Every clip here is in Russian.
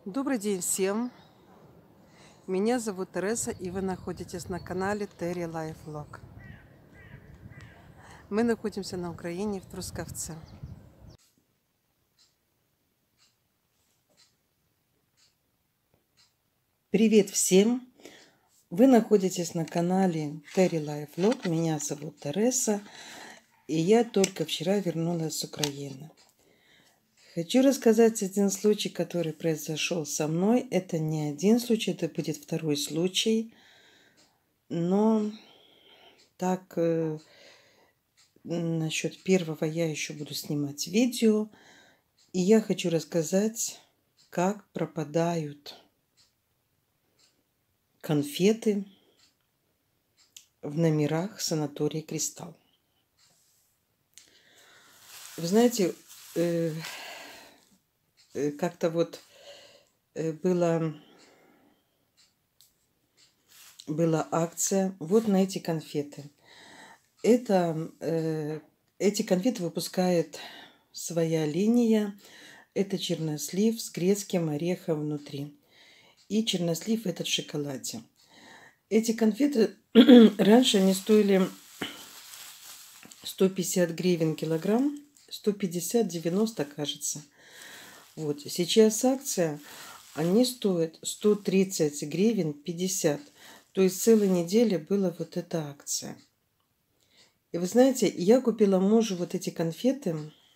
Добрый день всем! Меня зовут Тереса, и вы находитесь на канале Terry Life Vlog. Мы находимся на Украине, в Трускавце. Привет всем! Вы находитесь на канале Terry Life Vlog. Меня зовут Тереса, и я только вчера вернулась с Украины. Хочу рассказать один случай, который произошел со мной. Это не один случай, это будет второй случай. Но так, насчет первого я еще буду снимать видео. И я хочу рассказать, как пропадают конфеты в номерах санатория «Кристалл». Вы знаете, как-то вот была акция вот на эти конфеты. Эти конфеты выпускает своя линия. Это чернослив с грецким орехом внутри. И чернослив этот в шоколаде. Эти конфеты раньше они стоили 150 гривен килограмм. 150-90, кажется. Вот. Сейчас акция. Они стоят 130 гривен 50. То есть целую неделю была вот эта акция. И вы знаете, я купила мужу вот эти конфеты.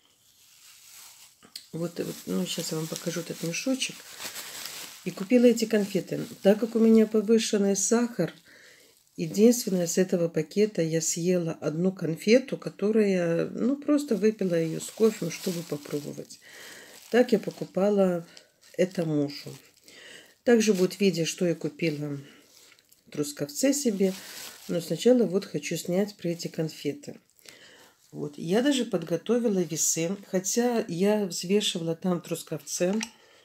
Вот, ну, сейчас я вам покажу этот мешочек. И купила эти конфеты. Так как у меня повышенный сахар, единственное, с этого пакета я съела одну конфету, которая, ну, просто выпила ее с кофе, чтобы попробовать. Так я покупала это мужу. Также будет видео, что я купила в Трускавце себе. Но сначала вот хочу снять про эти конфеты. Вот. Я даже подготовила весы. Хотя я взвешивала там в Трускавце.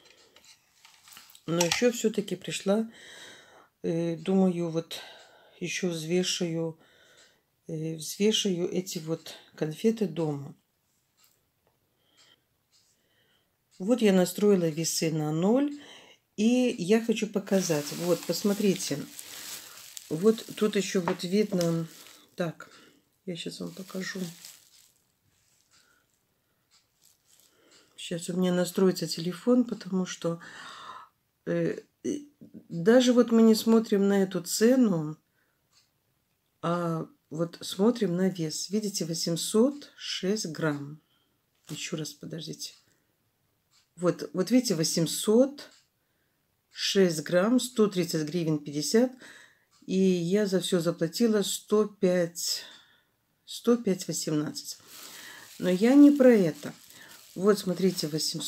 Но еще все-таки пришла. Думаю, вот еще взвешаю эти вот конфеты дома. Вот я настроила весы на 0. И я хочу показать. Вот, посмотрите. Вот тут еще вот видно. Так, я сейчас вам покажу. Сейчас у меня настроится телефон, потому что даже вот мы не смотрим на эту цену, а вот смотрим на вес. Видите, 806 грамм. Еще раз, подождите. Вот видите, 806 грамм, 130 гривен 50. И я за все заплатила 105,18. Но я не про это. Вот, смотрите,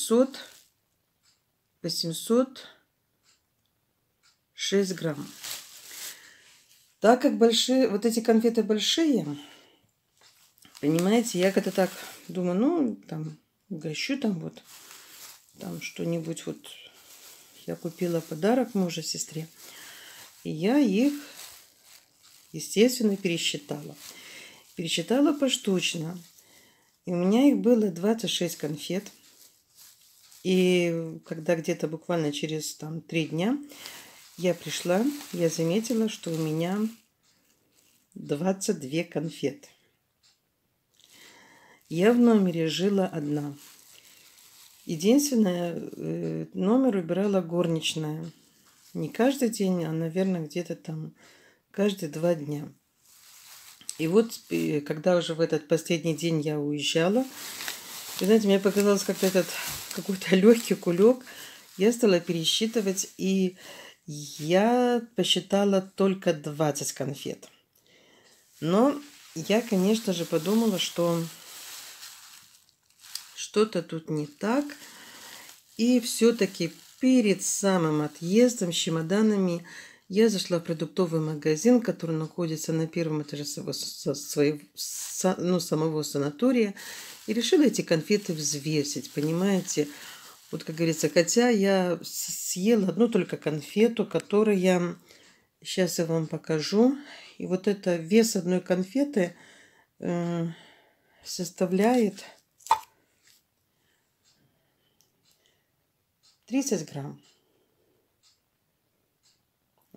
806 грамм. Так как вот эти конфеты большие, понимаете, я когда так думаю, ну, там, угощу там вот, там что-нибудь вот. Я купила подарок мужу, сестре. И я их, естественно, пересчитала. Пересчитала поштучно. И у меня их было 26 конфет. И когда где-то буквально через 3 дня я пришла, я заметила, что у меня 22 конфеты. Я в номере жила одна. Единственное, номер убирала горничная. Не каждый день, а, наверное, где-то там каждые 2 дня. И вот, когда уже в этот последний день я уезжала, вы знаете, мне показалось как-то какой-то легкий кулек. Я стала пересчитывать, и я посчитала только 20 конфет. Но я, конечно же, подумала, что что-то тут не так. И все-таки перед самым отъездом с чемоданами я зашла в продуктовый магазин, который находится на первом этаже самого санатория. И решила эти конфеты взвесить, понимаете? Вот, как говорится, хотя я съела одну только конфету, которая... Сейчас я вам покажу. И вот это вес одной конфеты составляет 30 грамм.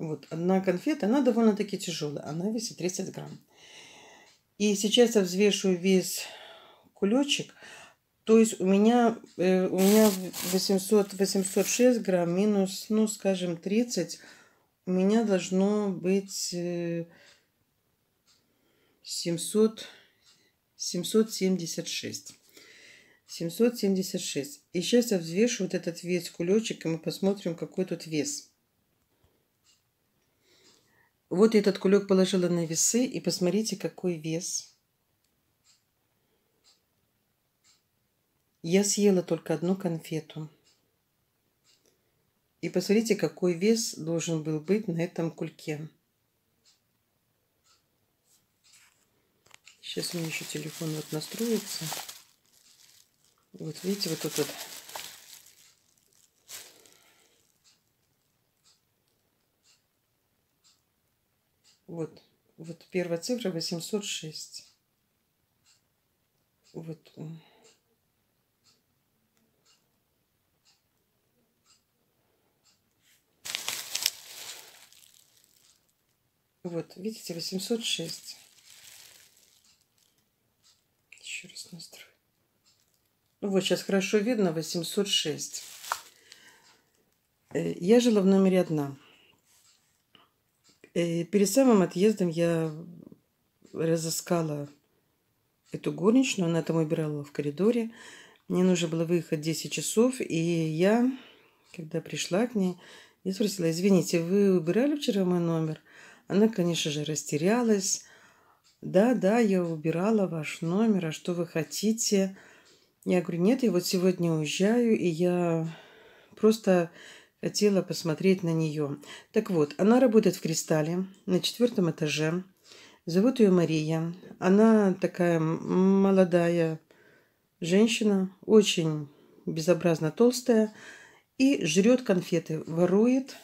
Вот одна конфета, она довольно-таки тяжелая, она весит 30 грамм. И сейчас я взвешиваю весь кулечек. То есть у меня 806 грамм минус, ну, скажем, 30. У меня должно быть 776. 776. И сейчас я взвешу вот этот весь кулечек, и мы посмотрим, какой тут вес. Вот я этот кулек положила на весы, и посмотрите, какой вес. Я съела только одну конфету. И посмотрите, какой вес должен был быть на этом кульке. Сейчас у меня еще телефон вот настроится. Вот видите, вот тут вот. Вот первая цифра 806. Вот. Вот, видите, 806. Еще раз настрою. Ну вот, сейчас хорошо видно, 806. Я жила в номере одна. Перед самым отъездом я разыскала эту горничную, она там убирала в коридоре. Мне нужно было выехать 10 часов, и я, когда пришла к ней, я спросила: извините, вы убирали вчера мой номер? Она, конечно же, растерялась. Да, я убирала ваш номер, а что вы хотите? Я говорю: нет, я вот сегодня уезжаю, и я просто хотела посмотреть на нее. Так вот, она работает в «Кристалле» на 4 этаже. Зовут ее Мария. Она такая молодая женщина, очень безобразно толстая, и жрет конфеты, ворует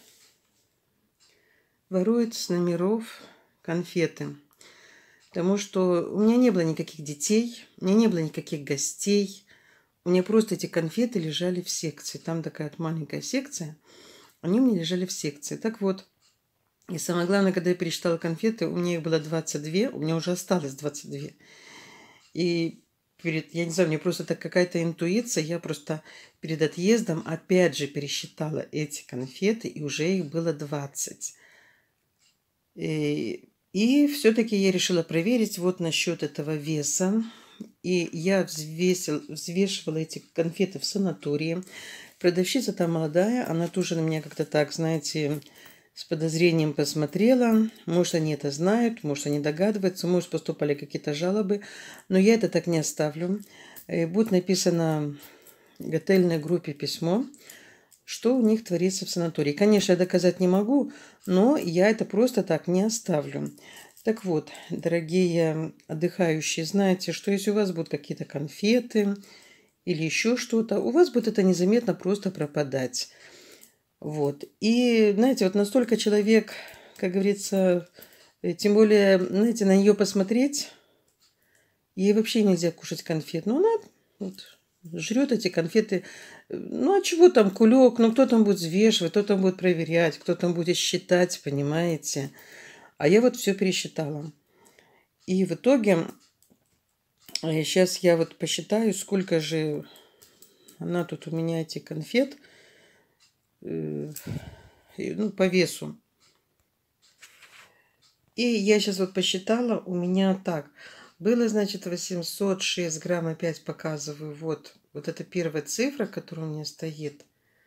с номеров конфеты. Потому что у меня не было никаких детей, у меня не было никаких гостей. У меня просто эти конфеты лежали в секции. Там такая маленькая секция. Они у меня лежали в секции. Так вот, и самое главное, когда я пересчитала конфеты, у меня их было 22, у меня уже осталось 22. И я не знаю, мне просто так какая-то интуиция, я просто перед отъездом опять же пересчитала эти конфеты, и уже их было 20. И все-таки я решила проверить вот насчет этого веса. И я взвешивала эти конфеты в санатории. Продавщица там молодая, она тоже на меня как-то так, знаете, с подозрением посмотрела. Может, они это знают, может, они догадываются, может, поступали какие-то жалобы. Но я это так не оставлю. Будет написано в готельной группе письмо, что у них творится в санатории. Конечно, я доказать не могу, но я это просто так не оставлю. Так вот, дорогие отдыхающие, знаете, что если у вас будут какие-то конфеты или еще что-то, у вас будет это незаметно просто пропадать. Вот. И, знаете, вот настолько человек, как говорится, тем более, знаете, на нее посмотреть, ей вообще нельзя кушать конфет. Но она вот жрет эти конфеты. Ну, а чего там кулек? Ну, кто там будет взвешивать, кто там будет проверять, кто там будет считать, понимаете? А я вот все пересчитала. И в итоге, сейчас я вот посчитаю, сколько же она тут у меня эти конфет, ну, по весу. И я сейчас вот посчитала, у меня так, было, значит, 806 грамм, опять показываю, вот это первая цифра, которая у меня стоит.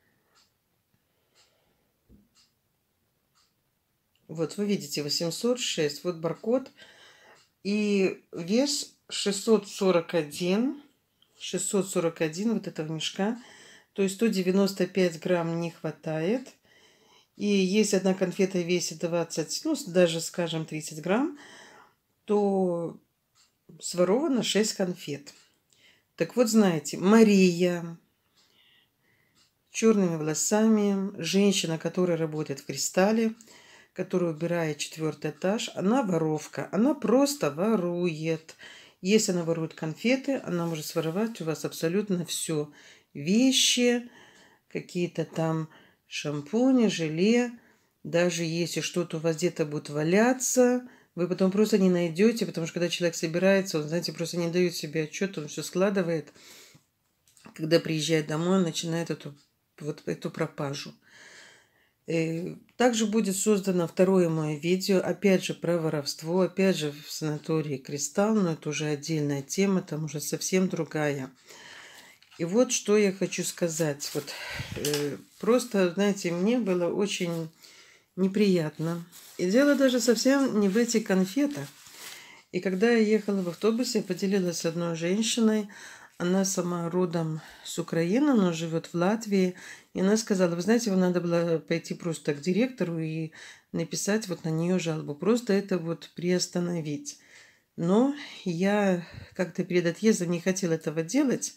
Вот, вы видите, 806, вот баркод. И вес 641 вот этого мешка. То есть 195 грамм не хватает. И если одна конфета весит 20, ну, даже, скажем, 30 грамм, то своровано 6 конфет. Так вот, знаете, Мария, черными волосами, женщина, которая работает в «Кристалле», которая убирает 4 этаж, она воровка. Она просто ворует. Если она ворует конфеты, она может своровать у вас абсолютно все. Вещи, какие-то там шампуни, желе. Даже если что-то у вас где-то будет валяться, вы потом просто не найдете, потому что когда человек собирается, он, знаете, просто не дает себе отчет, он все складывает. Когда приезжает домой, он начинает эту пропажу. Также будет создано второе мое видео, опять же про воровство, опять же в санатории Кристалл, но это уже отдельная тема, там уже совсем другая. И вот что я хочу сказать. Вот просто, знаете, мне было очень неприятно. И дело даже совсем не в этих конфетах. И когда я ехала в автобусе, я поделилась с одной женщиной. Она сама родом с Украины, но живет в Латвии. И она сказала, вы знаете, вам надо было пойти просто к директору и написать вот на нее жалобу. Просто это вот приостановить. Но я как-то перед отъездом не хотела этого делать.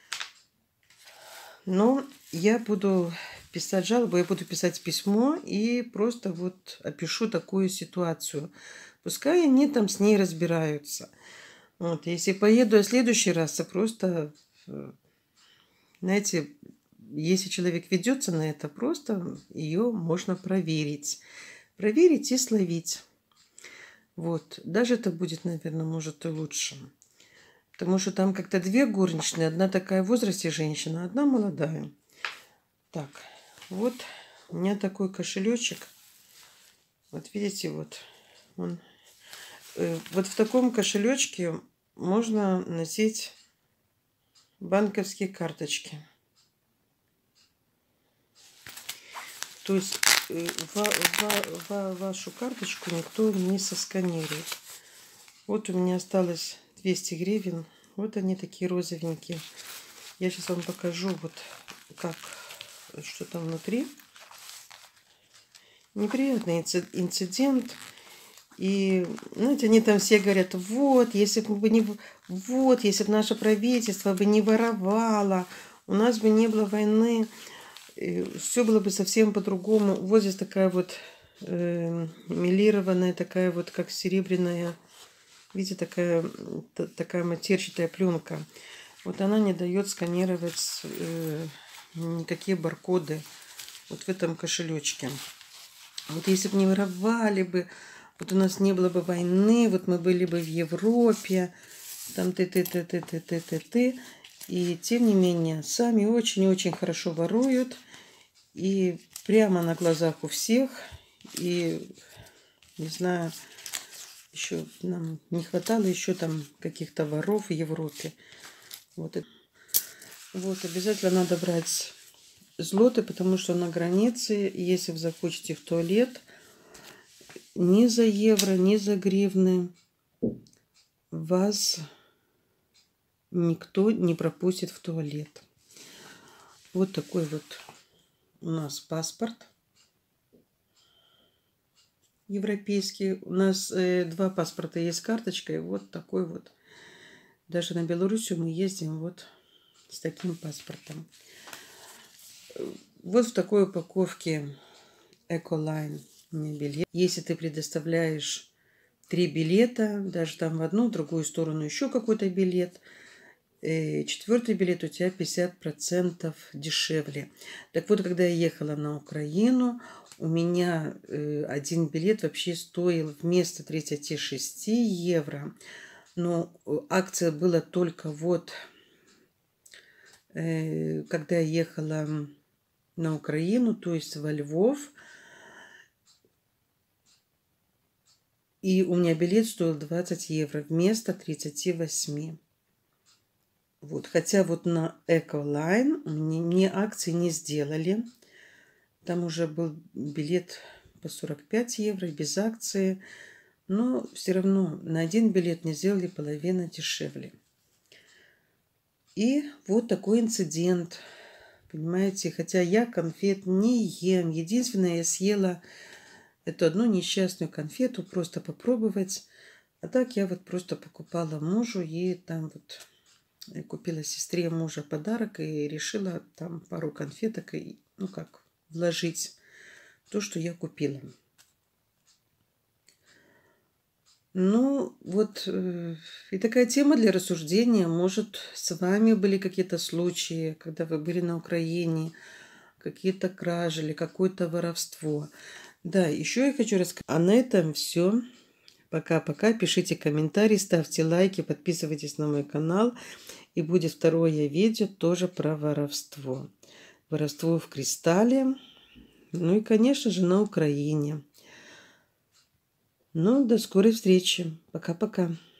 Но я буду писать жалобу, я буду писать письмо и просто вот опишу такую ситуацию. Пускай они там с ней разбираются. Вот, если поеду я в следующий раз, то просто, знаете, если человек ведется на это, просто ее можно проверить. Проверить и словить. Вот. Даже это будет, наверное, может и лучше. Потому что там как-то две горничные. Одна такая в возрасте женщина, одна молодая. Так, вот у меня такой кошелечек. Вот видите, вот он. Вот в таком кошелечке можно носить банковские карточки. То есть вашу карточку никто не сосканирует. Вот у меня осталось 200 гривен. Вот они такие розовенькие. Я сейчас вам покажу, вот как, что там внутри. Неприятный инцидент. И, знаете, они там все говорят, вот, если бы не, вот, если бы наше правительство бы не воровало, у нас бы не было войны, все было бы совсем по-другому. Вот здесь такая вот мелированная, такая вот как серебряная, видите, такая матерчатая пленка. Вот она не дает сканировать никакие баркоды вот в этом кошелечке. Вот если бы не воровали бы, вот у нас не было бы войны, вот мы были бы в Европе, там ты. И тем не менее, сами очень-очень хорошо воруют. И прямо на глазах у всех. И, не знаю, еще нам не хватало еще там каких-то воров в Европе. Вот обязательно надо брать злоты, потому что на границе, если вы захочете в туалет, ни за евро, ни за гривны вас никто не пропустит в туалет. Вот такой вот у нас паспорт европейский. У нас два паспорта есть с карточкой. Вот такой вот. Даже на Белоруссию мы ездим вот с таким паспортом. Вот в такой упаковке Эколайн у меня билет. Если ты предоставляешь 3 билета, даже там в одну, в другую сторону еще какой-то билет, четвертый билет у тебя 50% дешевле. Так вот, когда я ехала на Украину, у меня один билет вообще стоил вместо 36 евро. Но акция была только вот, когда я ехала на Украину, то есть во Львов. И у меня билет стоил 20 евро вместо 38. Вот. Хотя вот на Эколайн мне акции не сделали. Там уже был билет по 45 евро без акции. Но все равно на один билет мне сделали половину дешевле. И вот такой инцидент. Понимаете, хотя я конфет не ем. Единственное, я съела эту одну несчастную конфету, просто попробовать. А так я вот просто покупала мужу и там вот купила сестре мужа подарок и решила там пару конфеток и, ну как, вложить то, что я купила. Ну, вот и такая тема для рассуждения. Может, с вами были какие-то случаи, когда вы были на Украине, какие-то кражи или какое-то воровство. Да, еще я хочу рассказать. А на этом все. Пока-пока. Пишите комментарии, ставьте лайки, подписывайтесь на мой канал. И будет второе видео тоже про воровство. Воровство в Кристалле. Ну и, конечно же, на Украине. Ну, до скорой встречи. Пока-пока.